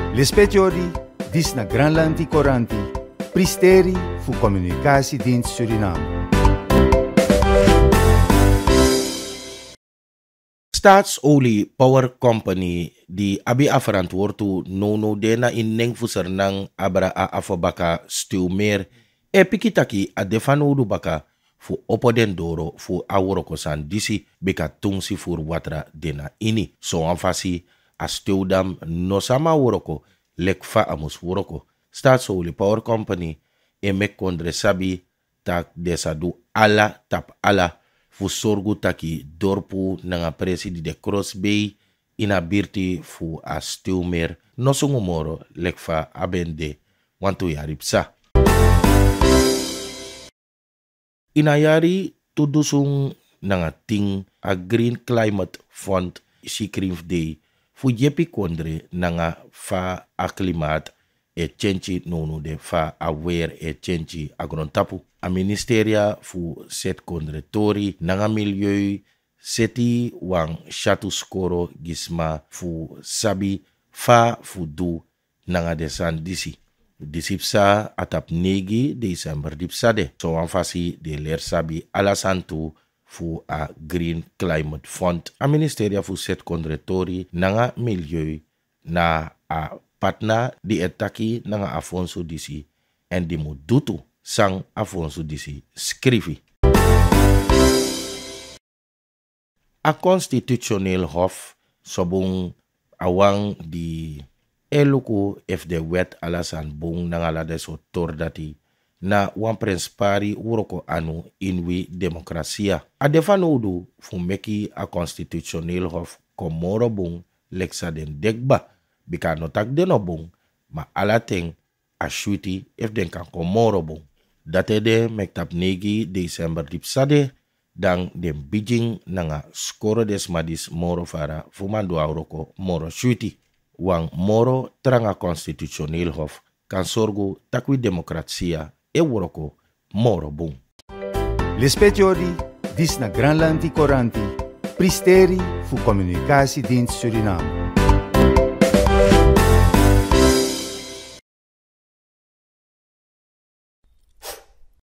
L'espetiori dis na Granlandi Coranti, pristeri fu Communicatiedienst Suriname. Staatsolie Power Company di abi verantwoord nono dena in neng fusernang abra a afobaka stuwmeer e pikitaki a defanodu baka fu opoden doro fu aworokosan disi beka tungsi fur watra dena ini. So anfasi a stuwdam no sama woroko lekfa amus woroko. Staatsolie Power Company e mek kondre sabi tak desadu ala tap ala fu sorgu taki dorpu nanga presidi de Cross Bay ina birti fu a stuwmeer no sungumoro lekfa abende wantu yaripsa. Ina yari tudusung nanga ting a Green Climate Fund Sikrimf Day fu jepi kondre nanga fa a klimaat e chenchi nonu de fa a weer e chenchi agrontapu. A ministeria fu set kondre tori nanga milieu seti wang shatu skoro gisma fu sabi fa fu du nanga desan disi. Disipsa atap negi Desember dipsade. So anfasi de ler sabi alasantu fu a Green Climate Fund. A ministeria fu set kondre tori nanga milieu na a patna di etaki nanga Afonso disi en di mudutu sang Afonso disi skrivi. A constitutioneel hof sobong awang di eluku if de wet alasan bong nangalade so tordati na wan prenspari uroko anu inwi demokrasia. A defanodu fu meki a constitutioneel hof komoro bong leksa den degba bika notak denobong ma alateng a shuti if den kan komoro bong. Date de mektap negi Desember dipsade dan den bijing nanga skoro desmadis moro fara fumando auroko moro shuti. Wang moro tranga constitutioneel hof kan sorgu takwi demokratia e woroko moro bong. L'espetiori dis na Granlandi Coranti, pristeri fu Communicatiedienst Suriname.